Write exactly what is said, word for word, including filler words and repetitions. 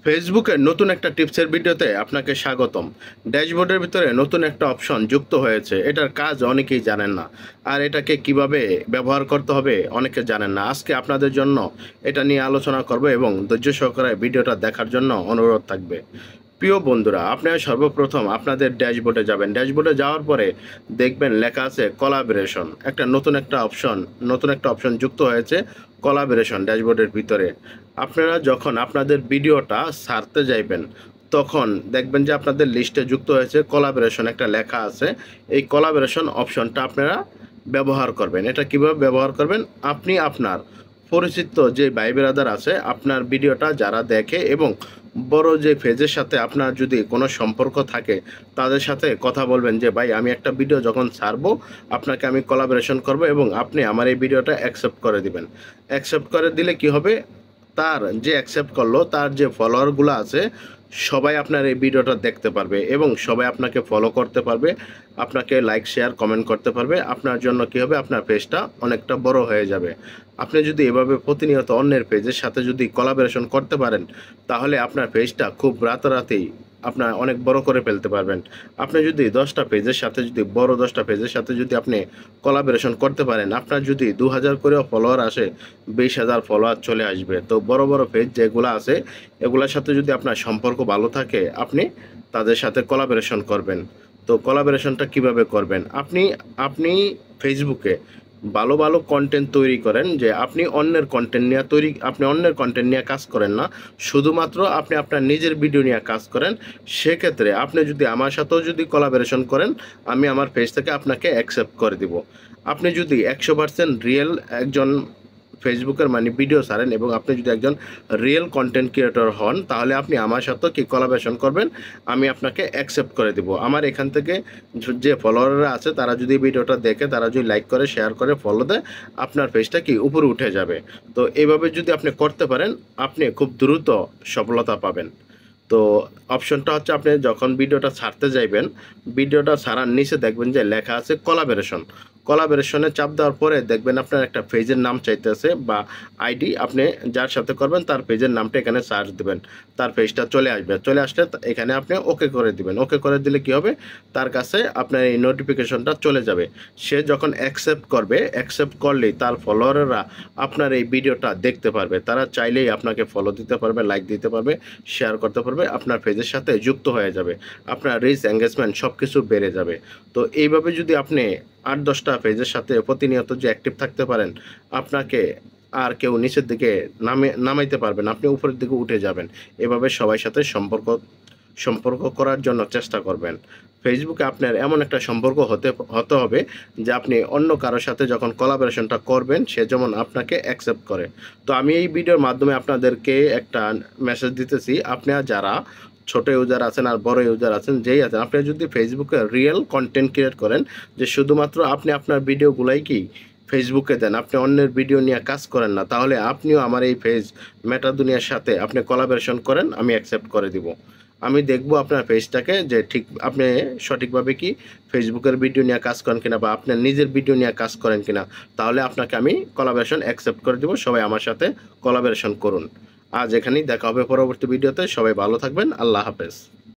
ফেসবুকের নতুন একটা টিপসের ভিডিওতে আপনাকে স্বাগতম। ড্যাশবোর্ডের ভিতরে নতুন একটা অপশন যুক্ত হয়েছে। এটার কাজ অনেকেই জানেন না, আর এটাকে কিভাবে ব্যবহার করতে হবে অনেকে জানেন না। আজকে আপনাদের জন্য এটা নিয়ে আলোচনা করব এবং ধৈর্য সহকারে ভিডিওটা দেখার জন্য অনুরোধ থাকবে। প্রিয় বন্ধুরা, আপনারা সর্বপ্রথম আপনাদের ড্যাশবোর্ডে যাবেন। ড্যাশবোর্ডে যাওয়ার পরে দেখবেন লেখা আছে কোলাবরেশন। একটা নতুন একটা অপশন নতুন একটা অপশন যুক্ত হয়েছে, কোলাবরেশন ড্যাশবোর্ডের ভিতরে। আপনারা যখন আপনাদের ভিডিওটা ছাড়তে যাইবেন তখন দেখবেন যে আপনাদের লিস্টে যুক্ত হয়েছে কোলাবরেশন, একটা লেখা আছে। এই কোলাবরেশন অপশনটা আপনারা ব্যবহার করবেন। এটা কিভাবে ব্যবহার করবেন? আপনি আপনার পরিচিত যে ভাই ব্রাদার আছে, আপনার ভিডিওটা যারা দেখে এবং বড় যে পেজের সাথে আপনার যদি কোনো সম্পর্ক থাকে, তাদের সাথে কথা বলবেন যে ভাই, আমি একটা ভিডিও যখন ছাড়বো আপনাকে আমি কোলাবরেশন করব এবং আপনি আমার এই ভিডিওটা অ্যাকসেপ্ট করে দিবেন। অ্যাকসেপ্ট করে দিলে কি হবে, তার যে অ্যাকসেপ্ট করলো তার যে ফলোয়ারগুলো আছে সবাই আপনার এই ভিডিওটা দেখতে পারবে এবং সবাই আপনাকে ফলো করতে পারবে, আপনাকে লাইক শেয়ার কমেন্ট করতে পারবে। আপনার জন্য কি হবে, আপনার পেজটা অনেকটা বড় হয়ে যাবে। আপনি যদি এভাবে প্রতিনিয়ত অন্যের পেজের সাথে যদি কোলাবরেশন করতে পারেন, তাহলে আপনার পেজটা খুব রাতারাতি আপনার অনেক বড় করে ফেলতে পারবেন। আপনি যদি দশটা পেজের সাথে যদি বড় দশটা পেজের সাথে যদি আপনি কোলাবরেশন করতে পারেন, আপনার যদি দু হাজার করেও ফলোয়ার আসে, বিশ হাজার ফলোয়ার চলে আসবে। তো বড় বড় পেজ যেগুলো আছে এগুলোর সাথে যদি আপনার সম্পর্ক ভালো থাকে, আপনি তাদের সাথে কোলাবরেশন করবেন। তো কোলাবরেশনটা কিভাবে করবেন? আপনি আপনি ফেসবুকে ভালো ভালো কন্টেন্ট তৈরি করেন, যে আপনি অন্যের কন্টেন্ট নিয়ে তৈরি আপনি অন্যের কন্টেন্ট নিয়ে কাজ করেন না, শুধুমাত্র আপনি আপনার নিজের ভিডিও নিয়ে কাজ করেন। সেক্ষেত্রে আপনি যদি আমার সাথেও যদি কোলাবরেশন করেন, আমি আমার পেজ থেকে আপনাকে অ্যাকসেপ্ট করে দিব। আপনি যদি একশো পার্সেন্ট রিয়েল একজন ফেসবুকের মানে ভিডিও ছাড়েন এবং আপনি যদি একজন রিয়েল কন্টেন্ট ক্রিয়েটর হন, তাহলে আপনি আমার সাথেও কি কোলাবরেশন করবেন, আমি আপনাকে অ্যাকসেপ্ট করে দিব। আমার এখান থেকে যে ফলোয়াররা আছে তারা যদি ভিডিওটা দেখে, তারা যদি লাইক করে, শেয়ার করে, ফলো দেয়, আপনার পেজটা কি উপরে উঠে যাবে। তো এইভাবে যদি আপনি করতে পারেন, আপনি খুব দ্রুত সফলতা পাবেন। তো অপশনটা হচ্ছে, আপনি যখন ভিডিওটা ছাড়তে যাইবেন, ভিডিওটা ছাড়ার নিচে দেখবেন যে লেখা আছে কোলাবরেশন। কোলাবরেশনে চাপ দেওয়ার পরে দেখবেন আপনার একটা পেজের নাম চাইতেছে বা আইডি। আপনি যার সাথে করবেন তার পেজের নামটা এখানে সার্চ দেবেন, তার পেজটা চলে আসবে। চলে আসলে এখানে আপনি ওকে করে দিবেন। ওকে করে দিলে কি হবে, তার কাছে আপনার এই নোটিফিকেশনটা চলে যাবে। সে যখন অ্যাকসেপ্ট করবে, অ্যাকসেপ্ট করলেই তার ফলোয়াররা আপনার এই ভিডিওটা দেখতে পারবে। তারা চাইলেই আপনাকে ফলো দিতে পারবে, লাইক দিতে পারবে, শেয়ার করতে পারবে, আপনার পেজের সাথে যুক্ত হয়ে যাবে। আপনার রিচ, এঙ্গেজমেন্ট সব কিছু বেড়ে যাবে। তো এইভাবে যদি আপনি আট দশটা পেজের সাথে প্রতিনিয়ত যে অ্যাক্টিভ থাকতে পারেন, আপনাকে আর কেউ নিচের দিকে নামে নামাইতে পারবেন, আপনি উপরের দিকে উঠে যাবেন। এভাবে সবার সাথে সম্পর্ক সম্পর্ক করার জন্য চেষ্টা করবেন। ফেসবুকে আপনার এমন একটা সম্পর্ক হতে হতে হবে যে আপনি অন্য কারোর সাথে যখন কোলাবরেশনটা করবেন, সে যেমন আপনাকে অ্যাকসেপ্ট করে। তো আমি এই ভিডিওর মাধ্যমে আপনাদেরকে একটা মেসেজ দিতেছি, আপনারা যারা ছোট ইউজার আছেন আর বড় ইউজার আছেন, যেই আছেন, আপনি যদি ফেসবুকে রিয়েল কন্টেন্ট ক্রিয়েট করেন, যে শুধুমাত্র আপনি আপনার ভিডিওগুলাই কি ফেসবুকে দেন, আপনি অন্যের ভিডিও নিয়ে কাজ করেন না, তাহলে আপনিও আমার এই পেজ মেটা দুনিয়ার সাথে আপনি কোলাবরেশন করেন, আমি অ্যাকসেপ্ট করে দিব। আমি দেখব আপনার পেজটাকে যে ঠিক আপনি সঠিকভাবে কি ফেসবুকের ভিডিও নিয়ে কাজ করেন কিনা বা আপনার নিজের ভিডিও নিয়ে কাজ করেন কিনা, তাহলে আপনাকে আমি কোলাবরেশন অ্যাকসেপ্ট করে দেব। সবাই আমার সাথে কোলাবরেশন করুন। আজ এখানেই দেখা হবে পরবর্তী ভিডিওতে। সবাই ভালো থাকবেন। আল্লাহ হাফেজ।